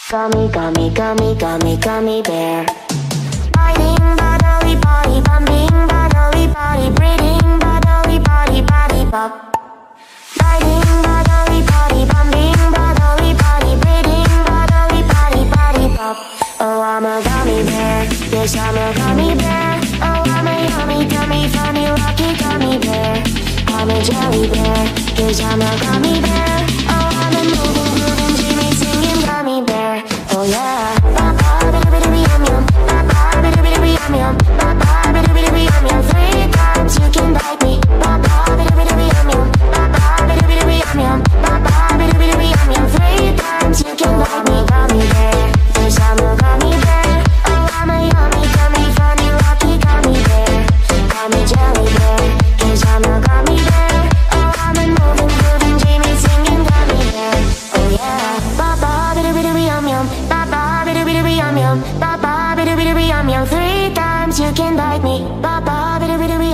Gummy, gummy, gummy, gummy, gummy bear. Biting, bodily, body, bumping, bodily, body, breathing, bodily, body, body, bop. Biting, bodily, body, bumping, bodily, body, breathing, bodily, body, body, bop. Oh, I'm a gummy bear. Yes, I'm a gummy bear. Oh, I'm a yummy, gummy, funny, lucky gummy bear. I'm a jelly bear. Yes, I'm a gummy bear. Oh, I'm a moving, grooving, dreamy, singing gummy bear. Oh yeah. Ba-ba-ba-da-ba-da-ba-yum-yum. Ba-ba-ba-da-ba-da-ba-yum-yum. Ba-ba-ba-da-ba-da-ba-yum-yum. 3 times you can bite me. Ba-ba-ba-da-ba-da-ba-yum-yum. Ba-ba-ba-da-ba-da-ba-yum-yum. Ba-ba-ba-da-ba-da-ba-yum-yum. 3 times you can bite me. Gummy bear. Yes, I'm a gummy bear. Oh, I'm a yummy, gummy, funny, lucky gummy bear. I'm a jelly bear. Yes, I'm a gummy bear. Oh, I'm a moving, grooving, dreamy, singing gummy bear. Oh yeah. Ba-ba-ba-da-ba-da-ba-yum-yum. Ba-ba-ba-da-ba-da-ba-yum-yum. Ba-ba-ba-da-ba-da-ba-yum-yum. 3 times you can bite me. Ba-ba-ba-da-ba-da-ba-yum-yum.